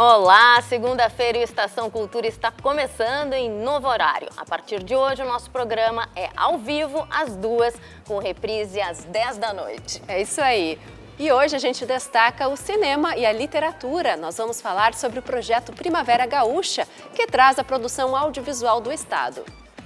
Olá, segunda-feira e o Estação Cultura está começando em novo horário. A partir de hoje o nosso programa é ao vivo às 2h, com reprise às 10 da noite. É isso aí. E hoje a gente destaca o cinema e a literatura. Nós vamos falar sobre o projeto Primavera Gaúcha, que traz a produção audiovisual do estado.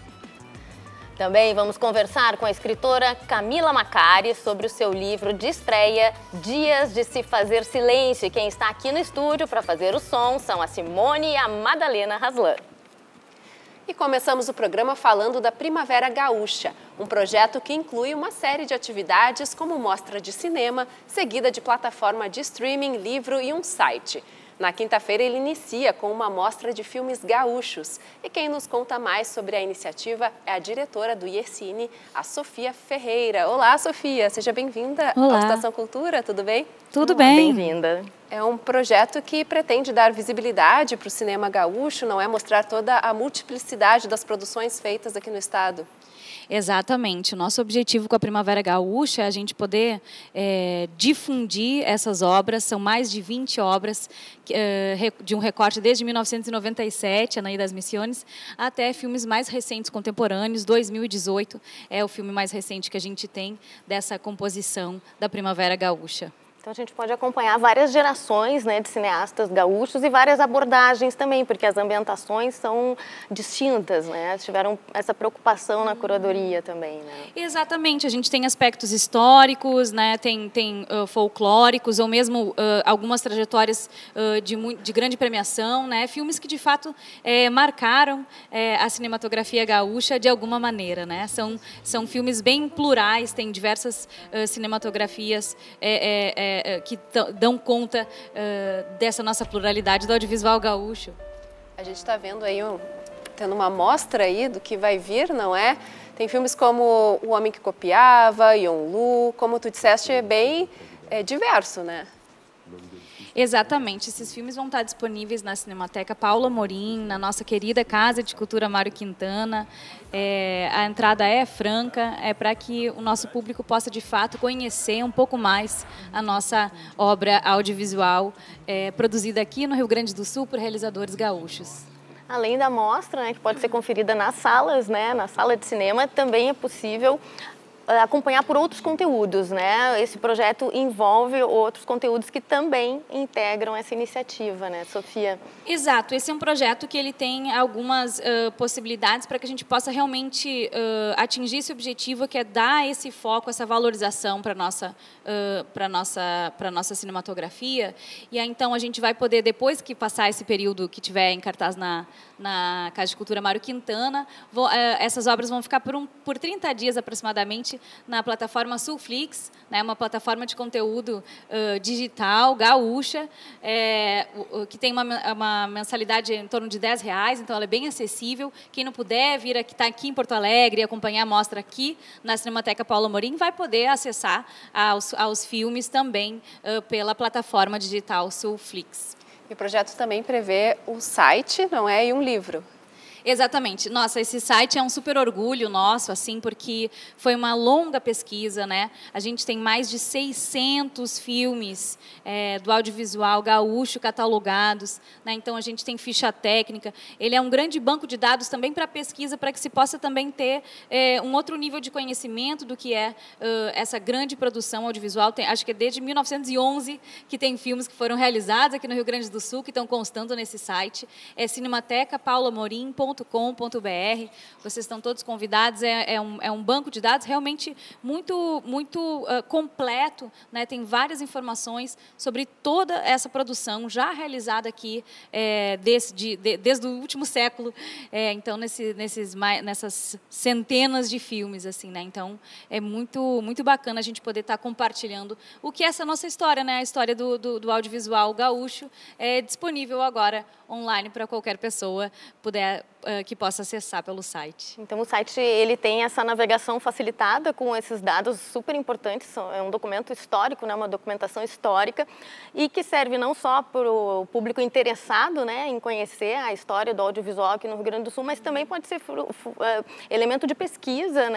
Também vamos conversar com a escritora Camila Macari sobre o seu livro de estreia, Dias de se Fazer Silêncio. E quem está aqui no estúdio para fazer o som são a Simone e a Madalena Haslan. E começamos o programa falando da Primavera Gaúcha, um projeto que inclui uma série de atividades como mostra de cinema, seguida de plataforma de streaming, livro e um site. Na quinta-feira ele inicia com uma mostra de filmes gaúchos. E quem nos conta mais sobre a iniciativa é a diretora do IECine, a Sofia Ferreira. Olá, Sofia, seja bem-vinda à Estação Cultura, tudo bem? Tudo bem. Bem-vinda. É um projeto que pretende dar visibilidade para o cinema gaúcho, não é? Mostrar toda a multiplicidade das produções feitas aqui no estado. Exatamente. O nosso objetivo com a Primavera Gaúcha é a gente poder difundir essas obras. São mais de 20 obras de um recorte desde 1997, Anaí das Missiones, até filmes mais recentes, contemporâneos. 2018 é o filme mais recente que a gente tem dessa composição da Primavera Gaúcha. Então a gente pode acompanhar várias gerações, né, de cineastas gaúchos e várias abordagens também, porque as ambientações são distintas, né? Tiveram essa preocupação na curadoria também, né? Exatamente, a gente tem aspectos históricos, né, tem folclóricos, ou mesmo algumas trajetórias de grande premiação, né, filmes que de fato marcaram a cinematografia gaúcha de alguma maneira, né? São filmes bem plurais, tem diversas cinematografias que dão conta dessa nossa pluralidade do audiovisual gaúcho. A gente está vendo aí, tendo uma amostra aí do que vai vir, não é? Tem filmes como O Homem que Copiava, Yonlu, como tu disseste, é bem diverso, né? Exatamente, esses filmes vão estar disponíveis na Cinemateca Paulo Amorim, na nossa querida Casa de Cultura Mário Quintana. A entrada é franca, é para que o nosso público possa de fato conhecer um pouco mais a nossa obra audiovisual produzida aqui no Rio Grande do Sul por realizadores gaúchos. Além da mostra, né, que pode ser conferida nas salas, né, na sala de cinema, também é possível acompanhar por outros conteúdos, né? Esse projeto envolve outros conteúdos que também integram essa iniciativa, né, Sofia? Exato, esse é um projeto que ele tem algumas possibilidades para que a gente possa realmente atingir esse objetivo, que é dar esse foco, essa valorização para nossa cinematografia. E aí, então, a gente vai poder, depois que passar esse período que tiver em cartaz na Casa de Cultura Mário Quintana, essas obras vão ficar por 30 dias aproximadamente na plataforma Sulflix, né, uma plataforma de conteúdo digital, gaúcha, que tem uma mensalidade em torno de R$10, então ela é bem acessível. Quem não puder vir aqui, está aqui em Porto Alegre e acompanhar a mostra aqui na Cinemateca Paulo Amorim, vai poder acessar aos filmes também pela plataforma digital Sulflix. E o projeto também prevê um site, não é? E um livro. Exatamente. Nossa, esse site é um super orgulho nosso, assim, porque foi uma longa pesquisa, né? A gente tem mais de 600 filmes do audiovisual gaúcho catalogados, né? Então a gente tem ficha técnica. Ele é um grande banco de dados também para pesquisa, para que se possa também ter um outro nível de conhecimento do que é essa grande produção audiovisual. Acho que é desde 1911 que tem filmes que foram realizados aqui no Rio Grande do Sul, que estão constando nesse site. É cinematecapauloamorim.com.br. Vocês estão todos convidados, é um banco de dados realmente muito completo, né? Tem várias informações sobre toda essa produção já realizada aqui desde o último século, então nessas centenas de filmes, assim, né? Então é muito bacana a gente poder estar compartilhando o que é essa nossa história, né? A história do audiovisual gaúcho é disponível agora online para qualquer pessoa que possa acessar pelo site. Então o site ele tem essa navegação facilitada com esses dados super importantes, é um documento histórico, né, uma documentação histórica, e que serve não só para o público interessado, né, em conhecer a história do audiovisual aqui no Rio Grande do Sul, mas também pode ser elemento de pesquisa, né,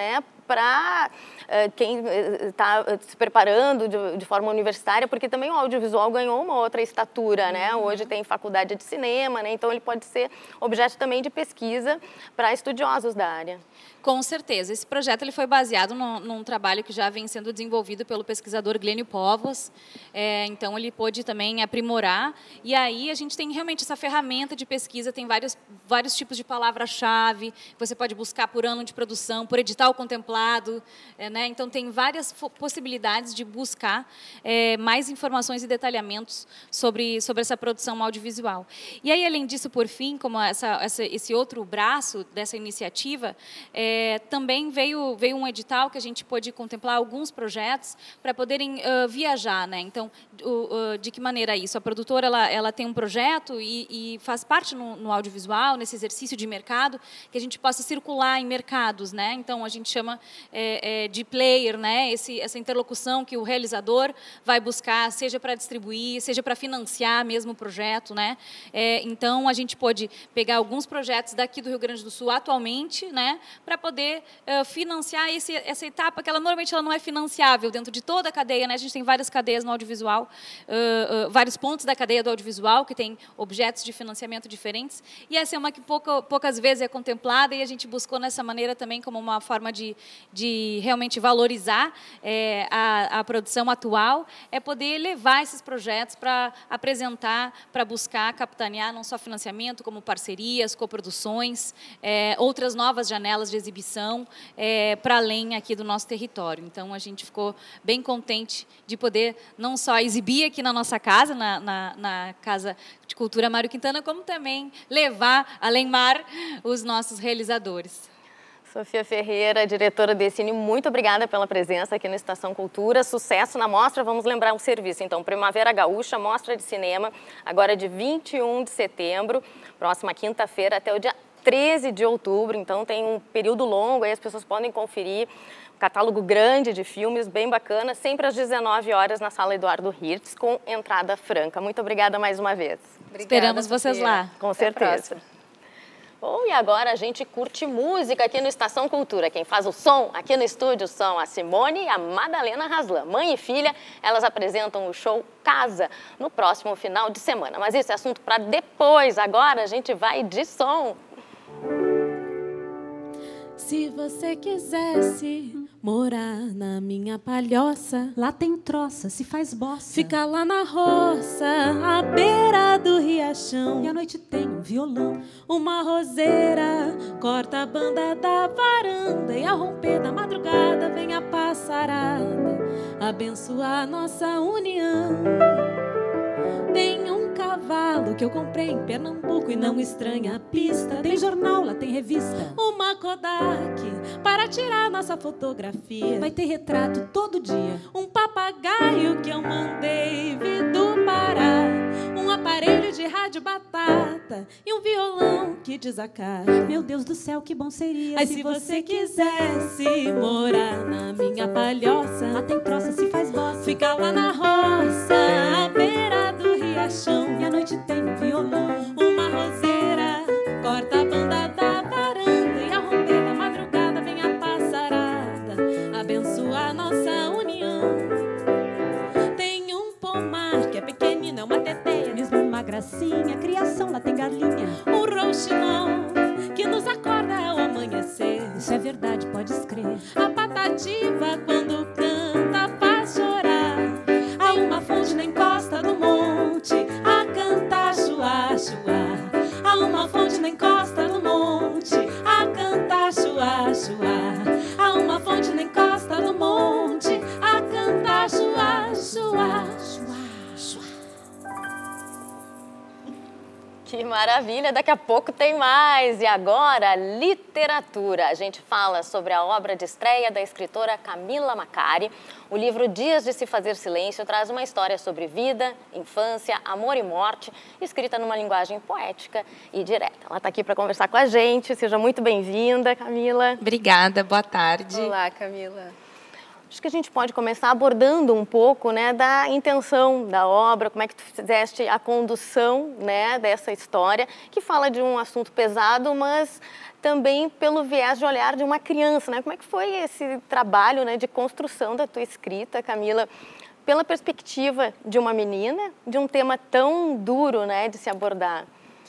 para quem está se preparando de forma universitária, porque também o audiovisual ganhou uma outra estatura, né? Hoje tem faculdade de cinema, né? Então ele pode ser objeto também de pesquisa para estudiosos da área. Com certeza. Esse projeto ele foi baseado num trabalho que já vem sendo desenvolvido pelo pesquisador Glênio Povos. Então, ele pôde também aprimorar. E aí, a gente tem realmente essa ferramenta de pesquisa, tem vários tipos de palavra-chave. Você pode buscar por ano de produção, por edital contemplado. Né? Então, tem várias possibilidades de buscar mais informações e detalhamentos sobre essa produção audiovisual. E aí, além disso, por fim, como esse outro braço dessa iniciativa, também veio um edital que a gente pôde contemplar alguns projetos para poderem viajar, né? Então, de que maneira isso? A produtora ela tem um projeto e faz parte no audiovisual, nesse exercício de mercado, que a gente possa circular em mercados, né? Então, a gente chama de player, né? Essa interlocução que o realizador vai buscar, seja para distribuir, seja para financiar mesmo o projeto, né? Então, a gente pôde pegar alguns projetos daqui do Rio Grande do Sul atualmente, né? Para poder financiar essa etapa que normalmente ela não é financiável dentro de toda a cadeia, né? A gente tem várias cadeias no audiovisual, vários pontos da cadeia do audiovisual que tem objetos de financiamento diferentes, e essa é uma que poucas vezes é contemplada, e a gente buscou nessa maneira também como uma forma de realmente valorizar a produção atual, poder levar esses projetos para apresentar, para buscar capitanear não só financiamento, como parcerias, coproduções, outras novas janelas de exibição para além aqui do nosso território. Então, a gente ficou bem contente de poder não só exibir aqui na nossa casa, na Casa de Cultura Mário Quintana, como também levar além mar os nossos realizadores. Sofia Ferreira, diretora do Cine, muito obrigada pela presença aqui no Estação Cultura. Sucesso na mostra. Vamos lembrar o serviço. Então, Primavera Gaúcha, mostra de cinema, agora de 21 de setembro, próxima quinta-feira, até o dia 13 de outubro. Então, tem um período longo, aí as pessoas podem conferir um catálogo grande de filmes, bem bacana, sempre às 19 horas na Sala Eduardo Hirtz, com entrada franca. Muito obrigada mais uma vez. Obrigada, esperamos vocês lá. Com certeza. Bom, e agora a gente curte música aqui no Estação Cultura. Quem faz o som aqui no estúdio são a Simone e a Madalena Raslan. Mãe e filha, elas apresentam o show Casa no próximo final de semana. Mas isso é assunto para depois. Agora a gente vai de som. Se você quisesse morar na minha palhoça, lá tem troça, se faz bossa. Fica lá na roça, à beira do riachão. E à noite tem um violão, uma roseira, corta a banda da varanda. E ao romper da madrugada vem a passarada abençoar nossa união. Tem um cavalo que eu comprei em Pernambuco e não estranha a pista. Tem jornal, lá tem revista, uma Kodak para tirar nossa fotografia. Vai ter retrato todo dia. Um papagaio que eu mandei vir do Pará, um aparelho de rádio batata e um violão que desacata. Meu Deus do céu, que bom seria se você quisesse morar na minha palhoça, lá tem troça, se faz bossa. Fica lá na roça, à beira do riachão. E à noite tem um violão, uma roseira, corta a banda da varanda. E ao romper da madrugada vem a passarada abençoar nossa união. Tem um pomar que é pequenino, é uma teteia, mesmo uma gracinha, criação, lá tem galinha. Um rouxinol que nos acorda ao amanhecer. Isso é verdade, pode escrever. A patativa quando canta faz chorar. Há uma fonte na encosta do monte a cantar chuá, chuá. Há uma fonte na encosta do monte a cantar chuá, chuá. Há uma fonte na encosta do monte a cantar chuá, chuá, chuá, chuá. Que maravilha! Daqui a pouco tem mais. E agora, literatura. A gente fala sobre a obra de estreia da escritora Camila Macari. O livro Dias de se Fazer Silêncio traz uma história sobre vida, infância, amor e morte, escrita numa linguagem poética e direta. Ela está aqui para conversar com a gente. Seja muito bem-vinda, Camila. Obrigada, boa tarde. Olá, Camila. Acho que a gente pode começar abordando um pouco, né, da intenção da obra, como é que tu fizeste a condução, né, dessa história, que fala de um assunto pesado, mas também pelo viés de olhar de uma criança, né? Como é que foi esse trabalho, né, de construção da tua escrita, Camila, pela perspectiva de uma menina, de um tema tão duro, né, de se abordar?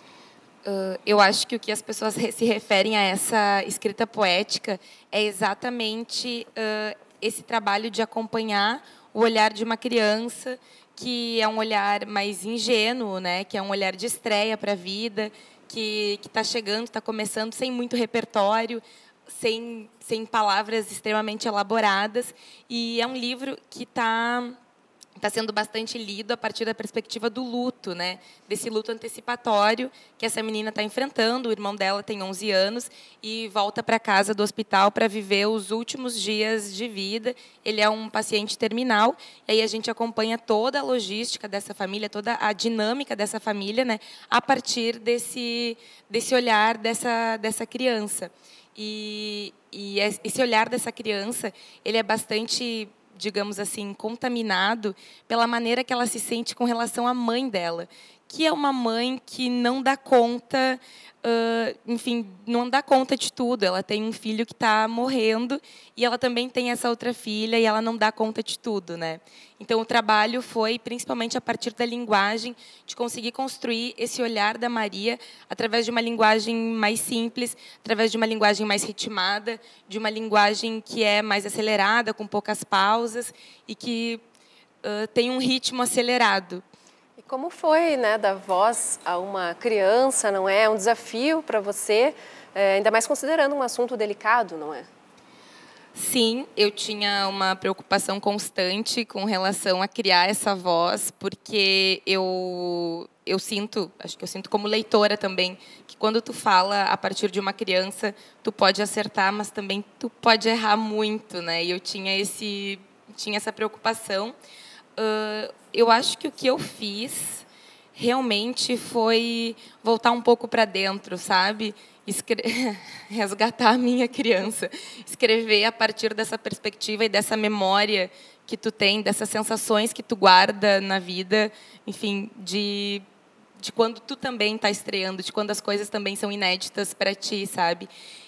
Eu acho que o que as pessoas se referem a essa escrita poética é exatamente esse trabalho de acompanhar o olhar de uma criança, que é um olhar mais ingênuo, né? Que é um olhar de estreia para a vida, que está chegando, está começando sem muito repertório, sem palavras extremamente elaboradas. E é um livro que está sendo bastante lido a partir da perspectiva do luto, né? Desse luto antecipatório que essa menina está enfrentando. O irmão dela tem 11 anos e volta para casa do hospital para viver os últimos dias de vida. Ele é um paciente terminal, e aí a gente acompanha toda a logística dessa família, toda a dinâmica dessa família, né? A partir desse olhar dessa criança. E esse olhar dessa criança, ele é bastante, digamos assim, contaminado pela maneira que ela se sente com relação à mãe dela, que é uma mãe que não dá conta, enfim, não dá conta de tudo. Ela tem um filho que está morrendo e ela também tem essa outra filha e ela não dá conta de tudo, né? Então, o trabalho foi principalmente a partir da linguagem, de conseguir construir esse olhar da Maria através de uma linguagem mais simples, através de uma linguagem mais ritmada, de uma linguagem que é mais acelerada, com poucas pausas e que tem um ritmo acelerado. E como foi, né, dar voz a uma criança, não é? É um desafio para você, ainda mais considerando um assunto delicado, não é? Sim, eu tinha uma preocupação constante com relação a criar essa voz, porque eu sinto, acho que eu sinto como leitora também, que quando tu fala a partir de uma criança, tu pode acertar, mas também tu pode errar muito, né? E eu tinha essa preocupação. Eu acho que o que eu fiz realmente foi voltar um pouco para dentro, sabe? Resgatar a minha criança, escrever a partir dessa perspectiva e dessa memória que tu tem, dessas sensações que tu guarda na vida, enfim, de quando tu também está estreando, de quando as coisas também são inéditas para ti, sabe?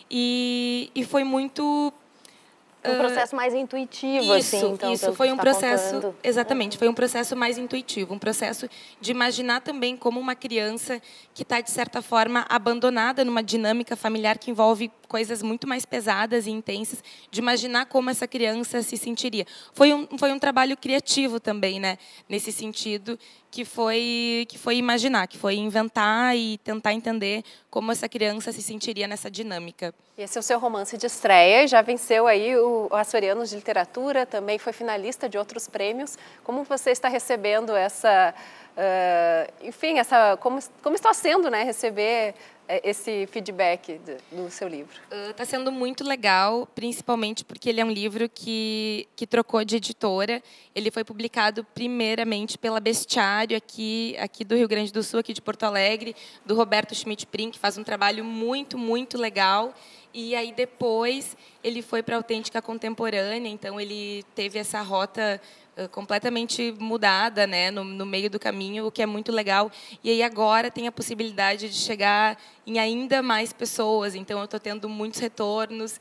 E foi muito um processo mais intuitivo, isso, assim, então, isso foi um processo, contando. Exatamente, foi um processo mais intuitivo, um processo de imaginar também como uma criança que está, de certa forma, abandonada numa dinâmica familiar que envolve coisas muito mais pesadas e intensas, de imaginar como essa criança se sentiria. Foi um trabalho criativo também, né, nesse sentido, que foi imaginar, que foi inventar e tentar entender como essa criança se sentiria nessa dinâmica. Esse é o seu romance de estreia, já venceu aí o Açorianos de Literatura, também foi finalista de outros prêmios. Como você está recebendo essa, enfim, como está sendo, né, receber esse feedback do seu livro? Está sendo muito legal, principalmente porque ele é um livro que trocou de editora. Ele foi publicado primeiramente pela Bestiário, aqui do Rio Grande do Sul, aqui de Porto Alegre, do Roberto Schmidt-Prim, que faz um trabalho muito, muito legal. E aí depois ele foi para a Autêntica Contemporânea, então ele teve essa rota completamente mudada, né, no meio do caminho, o que é muito legal. E aí agora tem a possibilidade de chegar em ainda mais pessoas, então eu estou tendo muitos retornos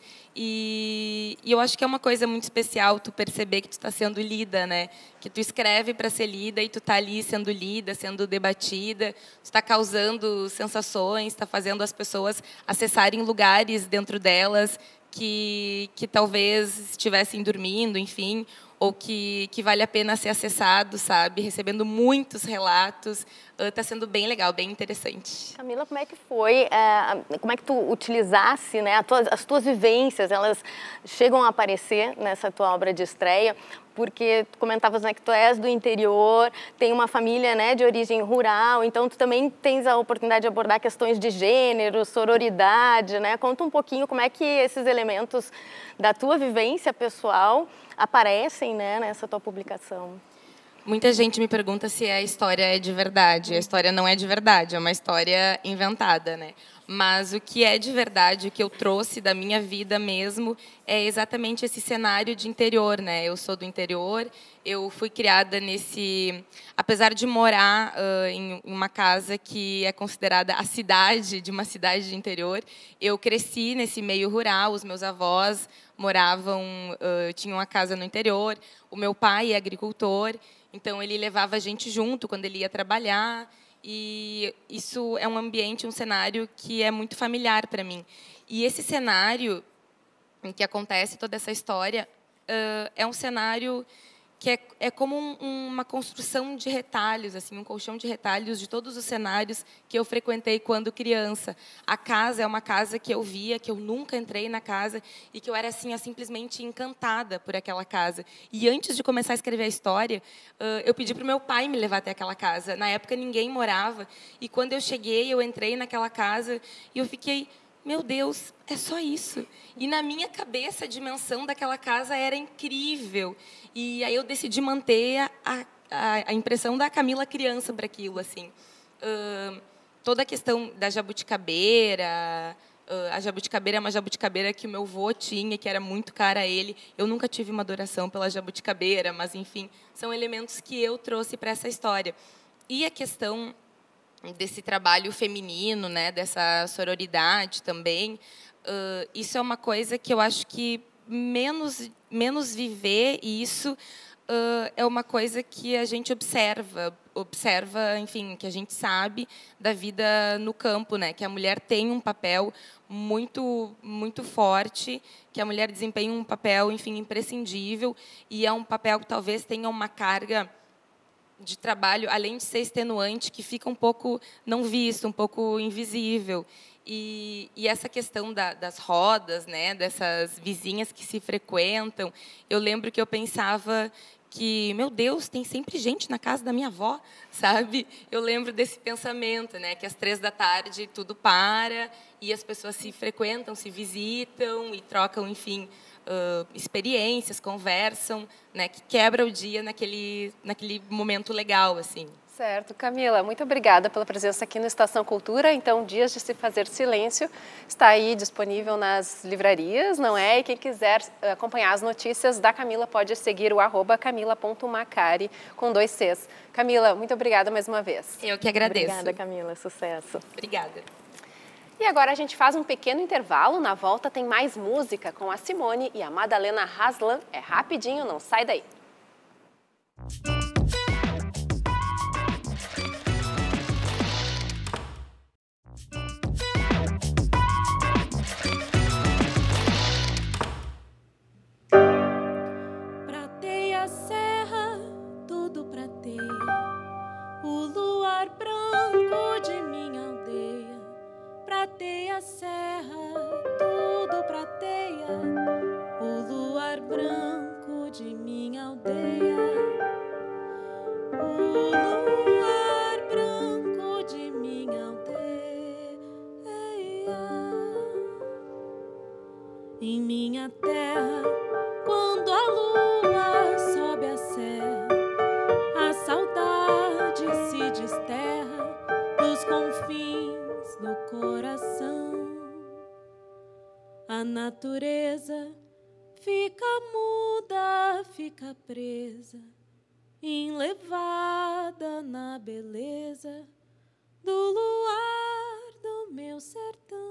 e eu acho que é uma coisa muito especial tu perceber que tu está sendo lida, né, que tu escreve para ser lida e tu está ali sendo lida, sendo debatida, tu está causando sensações, está fazendo as pessoas acessarem lugares dentro delas que talvez estivessem dormindo, enfim, ou que vale a pena ser acessado, sabe? Recebendo muitos relatos. Está sendo bem legal, bem interessante. Camila, como é que foi? Como é que tu utilizasse, né, as tuas vivências? Elas chegam a aparecer nessa tua obra de estreia? Porque tu comentavas, né, que tu és do interior, tem uma família, né, de origem rural, então tu também tens a oportunidade de abordar questões de gênero, sororidade, né? Conta um pouquinho como é que esses elementos da tua vivência pessoal aparecem, né, nessa tua publicação. Muita gente me pergunta se a história é de verdade. A história não é de verdade, é uma história inventada, né? Mas o que é de verdade, o que eu trouxe da minha vida mesmo, é exatamente esse cenário de interior, né? Eu sou do interior, eu fui criada nesse... Apesar de morar em uma casa que é considerada a cidade, de uma cidade de interior, eu cresci nesse meio rural, os meus avós moravam, tinham uma casa no interior, o meu pai é agricultor, então ele levava a gente junto quando ele ia trabalhar, e isso é um ambiente, um cenário que é muito familiar para mim. E esse cenário em que acontece toda essa história é um cenário que é como uma construção de retalhos, assim, um colchão de retalhos de todos os cenários que eu frequentei quando criança. A casa é uma casa que eu via, que eu nunca entrei na casa e que eu era assim, simplesmente encantada por aquela casa. E antes de começar a escrever a história, eu pedi para o meu pai me levar até aquela casa. Na época ninguém morava e quando eu cheguei, eu entrei naquela casa e eu fiquei... Meu Deus, é só isso. E na minha cabeça, a dimensão daquela casa era incrível. E aí eu decidi manter a impressão da Camila criança para aquilo, assim. Toda a questão da jabuticabeira, a jabuticabeira é uma jabuticabeira que o meu avô tinha, que era muito cara a ele. Eu nunca tive uma adoração pela jabuticabeira, mas, enfim, são elementos que eu trouxe para essa história. E a questão desse trabalho feminino, né, dessa sororidade também, isso é uma coisa que eu acho que menos viver isso é uma coisa que a gente observa, enfim, que a gente sabe da vida no campo, né, que a mulher tem um papel muito forte, que a mulher desempenha um papel, enfim, imprescindível, e é um papel que talvez tenha uma carga de trabalho, além de ser extenuante, que fica um pouco não visto, um pouco invisível. E essa questão das rodas, né, dessas vizinhas que se frequentam, eu lembro que eu pensava que, meu Deus, tem sempre gente na casa da minha avó, sabe? Eu lembro desse pensamento, né, que às 3 da tarde tudo para e as pessoas se frequentam, se visitam e trocam, enfim, experiências, conversam, né, que quebra o dia naquele momento legal, assim. Certo. Camila, muito obrigada pela presença aqui no Estação Cultura. Então, Dias de se Fazer Silêncio está aí disponível nas livrarias, não é? E quem quiser acompanhar as notícias da Camila pode seguir o @camila.macari com 2 Cs. Camila, muito obrigada mais uma vez. Eu que agradeço. Obrigada, Camila. Sucesso. Obrigada. E agora a gente faz um pequeno intervalo. Na volta tem mais música com a Simone e a Madalena Haslan. É rapidinho, não sai daí. Pratei a serra, tudo prateia, o luar branco de minha aldeia. Prateia a serra, tudo prateia, o luar branco de minha aldeia. O luar branco de minha aldeia. Em minha terra, quando a lua sobe a serra, a saudade se desterra dos confins do coração. A natureza fica muda, fica presa, enlevada na beleza do luar do meu sertão.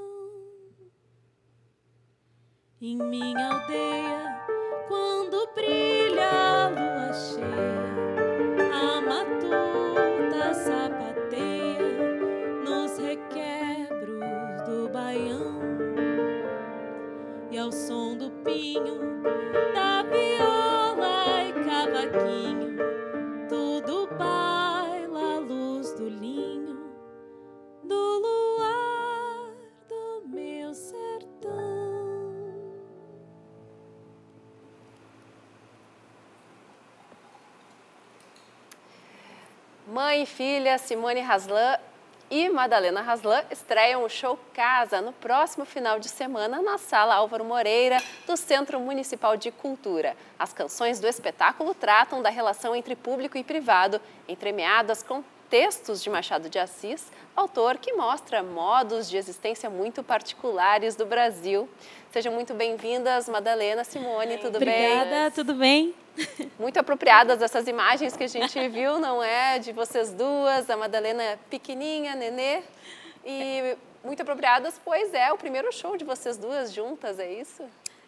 Em minha aldeia, quando brilha a lua cheia, a matuta sapateia nos requebros do baião, e ao som do pinho, da viola e cavaquinho, tudo baila à luz do linho do luar do meu sertão. Mãe e filha Simone Haslan e Madalena Haslan estreiam o show Casa no próximo final de semana na Sala Álvaro Moreira, do Centro Municipal de Cultura. As canções do espetáculo tratam da relação entre público e privado, entremeadas com Textos de Machado de Assis, autor que mostra modos de existência muito particulares do Brasil. Sejam muito bem-vindas, Madalena, Simone, tudo bem? Obrigada, tudo bem? Muito apropriadas essas imagens que a gente viu, não é? De vocês duas, a Madalena pequenininha, nenê, e muito apropriadas, pois é o primeiro show de vocês duas juntas, é isso?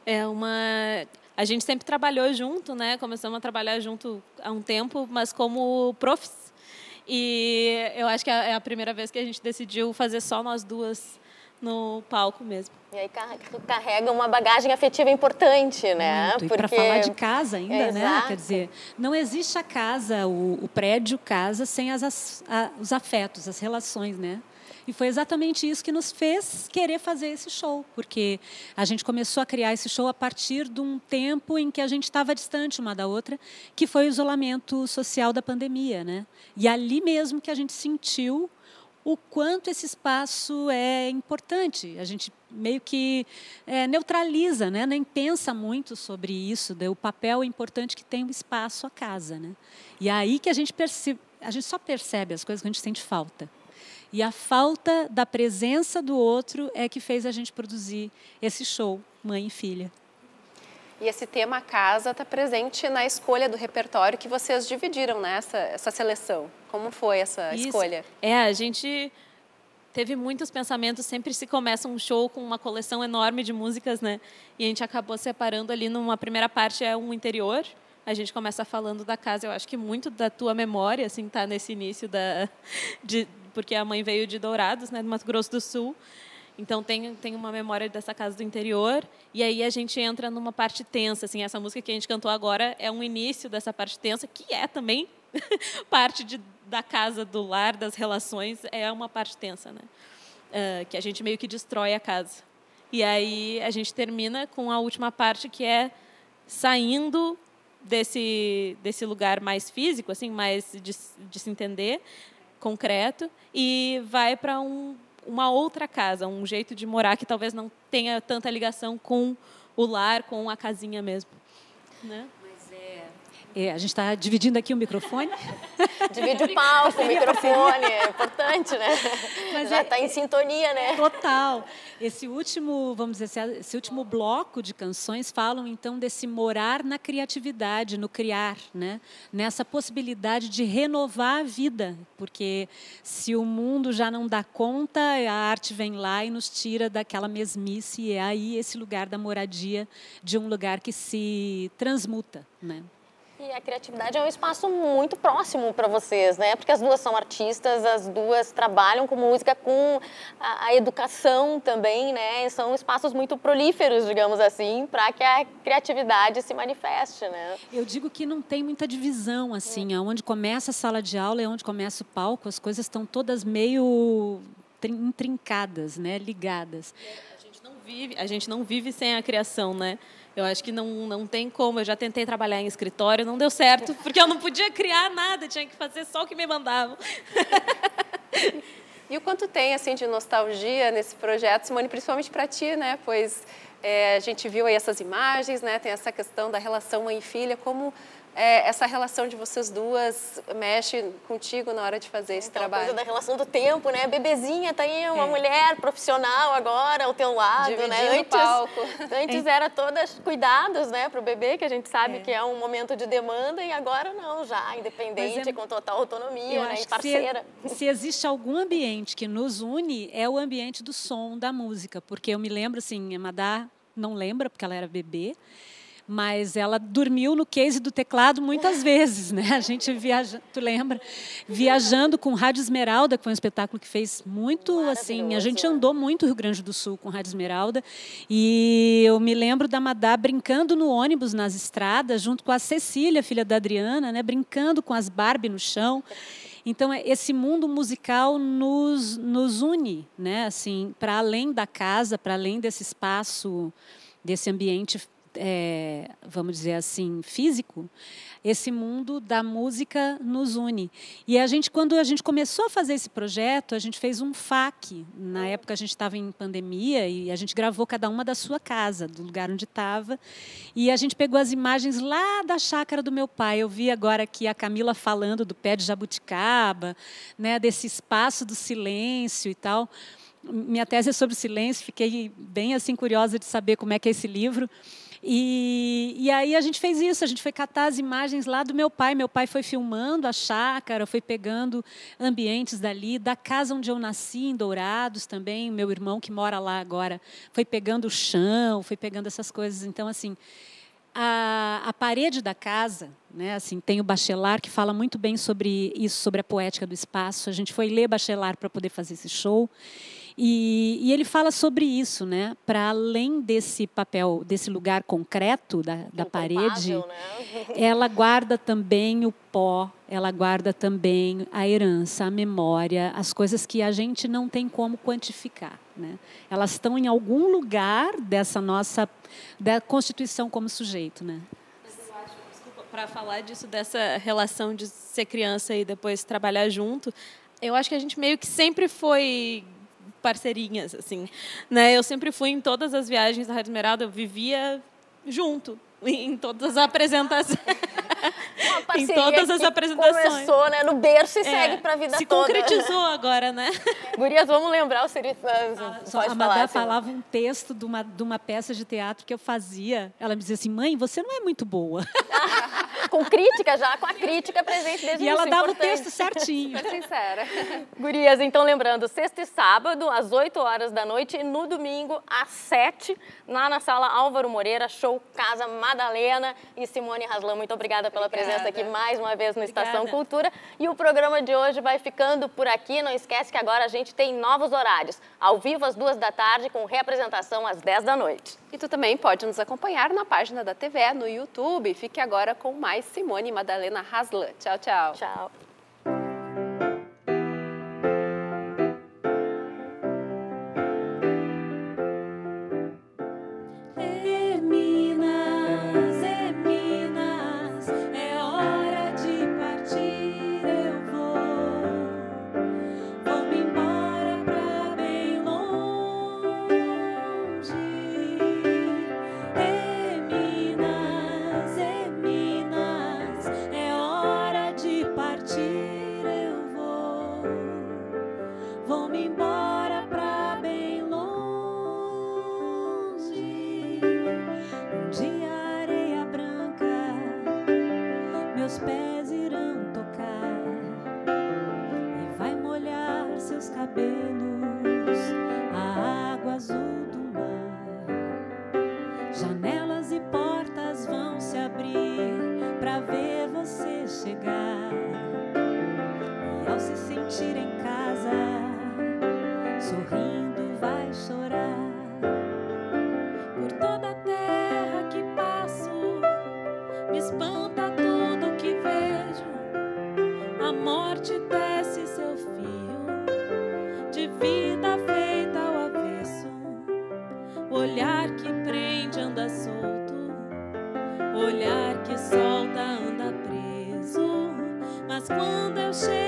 A gente sempre trabalhou junto, né? Começamos a trabalhar junto há um tempo, mas como profs. E eu acho que é a primeira vez que a gente decidiu fazer só nós duas no palco mesmo. E aí carrega uma bagagem afetiva importante, né? Muito. E para falar de casa ainda, né? Quer dizer, não existe a casa, o prédio casa sem os afetos, as relações, né? E foi exatamente isso que nos fez querer fazer esse show, porque a gente começou a criar esse show a partir de um tempo em que a gente estava distante uma da outra, que foi o isolamento social da pandemia, né? E ali mesmo que a gente sentiu o quanto esse espaço é importante. A gente meio que neutraliza, né? Nem pensa muito sobre isso, o papel importante que tem o espaço, a casa, né? E é aí que a gente só percebe as coisas que a gente sente falta. E a falta da presença do outro é que fez a gente produzir esse show, Mãe e Filha. E esse tema casa está presente na escolha do repertório que vocês dividiram, né? Essa seleção. Como foi essa escolha? A gente teve muitos pensamentos, sempre se começa um show com uma coleção enorme de músicas, né? E a gente acabou separando ali numa primeira parte, é um interior. A gente começa falando da casa, eu acho que muito da tua memória, assim, tá nesse início porque a mãe veio de Dourados, né, do Mato Grosso do Sul. Então tem uma memória dessa casa do interior, e aí a gente entra numa parte tensa, assim, essa música que a gente cantou agora é um início dessa parte tensa, que é também parte da casa, do lar, das relações, é uma parte tensa, né? Que a gente meio que destrói a casa. E aí a gente termina com a última parte, que é saindo desse lugar mais físico, assim, mais de se entender, concreto, e vai para uma outra casa, um jeito de morar que talvez não tenha tanta ligação com o lar, com a casinha mesmo, né? A gente está dividindo aqui o microfone. Divide o palco, o microfone, é importante, né? Mas já está em sintonia, né? Total. Esse último, vamos dizer, esse último bloco de canções falam, então, desse morar na criatividade, no criar, né? Nessa possibilidade de renovar a vida, porque se o mundo já não dá conta, a arte vem lá e nos tira daquela mesmice, e é aí esse lugar da moradia, de um lugar que se transmuta, né? E a criatividade é um espaço muito próximo para vocês, né? Porque as duas são artistas, as duas trabalham com música, com a educação também, né? E são espaços muito prolíferos, digamos assim, para que a criatividade se manifeste, né? Eu digo que não tem muita divisão, assim, aonde começa a sala de aula e onde começa o palco, as coisas estão todas meio intrincadas, né? Ligadas. A gente não vive sem a criação, né? Eu acho que não tem como. Eu já tentei trabalhar em escritório, não deu certo, porque eu não podia criar nada, tinha que fazer só o que me mandavam. E o quanto tem, assim, de nostalgia nesse projeto, Simone, principalmente para ti, né? Pois a gente viu aí essas imagens, né? Tem essa questão da relação mãe e filha, como essa relação de vocês duas mexe contigo na hora de fazer esse trabalho. Coisa da relação do tempo, né? Bebezinha, tá aí uma mulher profissional agora ao teu lado, né? O palco. Antes era todas cuidados, né, para o bebê, que a gente sabe que é um momento de demanda, e agora não, já independente, com total autonomia, né, e parceira. Se existe algum ambiente que nos une, é o ambiente do som, da música, porque eu me lembro, assim, a Madá não lembra, porque ela era bebê, mas ela dormiu no case do teclado muitas vezes, né? A gente tu lembra? Viajando com Rádio Esmeralda, que foi um espetáculo que fez muito, assim, a gente andou muito no Rio Grande do Sul com Rádio Esmeralda, e eu me lembro da Madá brincando no ônibus, nas estradas, junto com a Cecília, filha da Adriana, né? Brincando com as Barbie no chão. Então, esse mundo musical nos une, né? Assim, para além da casa, para além desse espaço, desse ambiente vamos dizer assim, físico, esse mundo da música nos une. E quando a gente começou a fazer esse projeto, a gente fez um FAQ. Na época a gente estava em pandemia e a gente gravou cada uma da sua casa, do lugar onde estava. E a gente pegou as imagens lá da chácara do meu pai. Eu vi agora aqui a Camila falando do pé de jabuticaba, né, desse espaço do silêncio e tal. Minha tese é sobre o silêncio, fiquei bem assim curiosa de saber como é que é esse livro. E aí a gente fez isso, a gente foi catar as imagens lá do meu pai. Meu pai foi filmando a chácara, foi pegando ambientes dali, da casa onde eu nasci, em Dourados também. Meu irmão, que mora lá agora, foi pegando o chão, foi pegando essas coisas. Então, assim, a parede da casa, né, assim, tem o Bachelard, que fala muito bem sobre isso, sobre a poética do espaço. A gente foi ler Bachelard para poder fazer esse show. E ele fala sobre isso, né? Para além desse papel, desse lugar concreto da parede, né? Ela guarda também o pó, ela guarda também a herança, a memória, as coisas que a gente não tem como quantificar, né? Elas estão em algum lugar dessa nossa da Constituição como sujeito, né? Desculpa, para falar disso, dessa relação de ser criança e depois trabalhar junto, eu acho que a gente meio que sempre foi parceirinhas, assim, né? Eu sempre fui em todas as viagens da Rádio Esmeralda, eu vivia junto em todas as apresentações. Em todas as apresentações. Começou, né, no berço e segue para a vida se toda. Se concretizou agora, né? Gurias, vamos lembrar o Siri. A Madá falava um texto de uma peça de teatro que eu fazia. Ela me dizia assim, mãe, você não é muito boa. Com crítica já, com a crítica presente desde o início. E ela dava importante. o texto certinho. Super sincera. Gurias, então lembrando, sexta e sábado, às 8 horas da noite, e no domingo, às 7, lá na sala Álvaro Moreira, show Casa Madalena. E Simone Haslam, muito obrigada pela presença aqui mais uma vez no Estação Cultura. E o programa de hoje vai ficando por aqui. Não esquece que agora a gente tem novos horários. Ao vivo às 2 da tarde, com reapresentação às 10 da noite. E tu também pode nos acompanhar na página da TVE, no YouTube. Fique agora com mais Simone e Madalena Haslam. Tchau, tchau. Tchau. Olhar que solta anda preso, mas quando eu chego